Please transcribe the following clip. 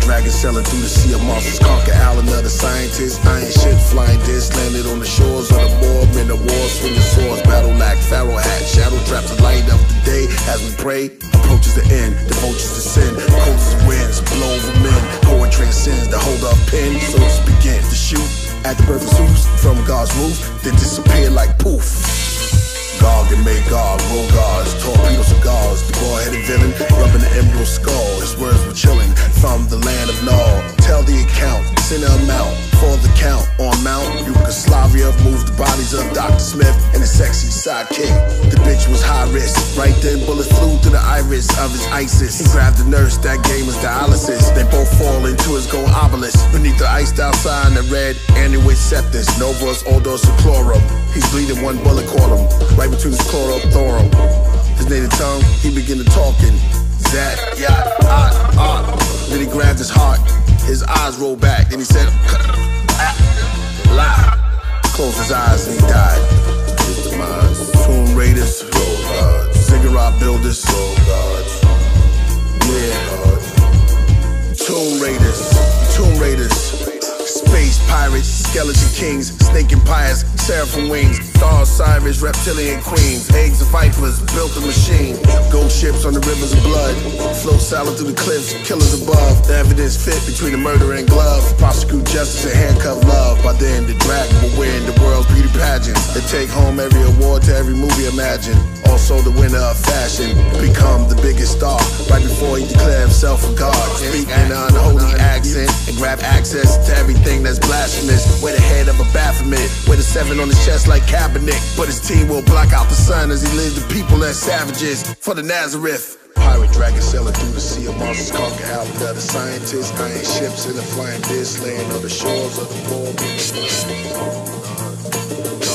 dragon sailing through the sea of monsters. Conquer Al, another scientist. Iron ship flying disc, landed on the shores of the Moor. Men of war, swinging swords, battle lack, pharaoh hat, shadow traps, the light of the day. As we pray, approaches the end, the vultures to sin. Coast winds, blow over men. Poet transcends the hold up pen. So let's begin to shoot at the birth of Zeus from God's roof, then disappear like poof. Gog and Magog, roll guards, torpedo cigars, the bald-headed villain, rubbing the emerald skull. His words were chilling from the land of Nod. Tell the account, send an amount for the count on Mount Yugoslavia. Moved the bodies of Dr. Smith and his sexy sidekick. The bitch was high risk. Right then, bullets flew through the iris of his ISIS. He grabbed the nurse, that gave his dialysis. They both fall into his gold obelisk. Beneath the iced out sign that read Annuit Septus, Novus Ordo Seclorum. He's bleeding, one bullet caught him right between his chlorothorum. His native tongue, he began to talking. Zat, yat, Then he grabbed his heart. His eyes rolled back. Then he said, lie. Closed his eyes and he died. His demise. Tomb Raiders, Ziggurat builders, yeah. Tomb Raiders. Space pirates, skeleton kings, snake empires, seraphim wings, star Osiris, reptilian queens, eggs of vipers, built a machine, gold ships on the rivers of blood, float silent through the cliffs, killers above, the evidence fit between the murder and glove, prosecute justice and handcuff love. By then the dragon will win the world's beauty pageants, they take home every award to every movie imagined. Also the winner of fashion, become the biggest star, right before he declared himself a god. Speak in an unholy accent, and grab access to everything that's blasphemous. Wear the head of a Baphomet, with a 7 on his chest like Kaepernick. But his team will block out the sun as he leads the people as savages for the Nazareth. Pirate dragon sailing through the sea of monsters, conquer Al, another scientist. Iron ships in a flying disc, laying on the shores of the world.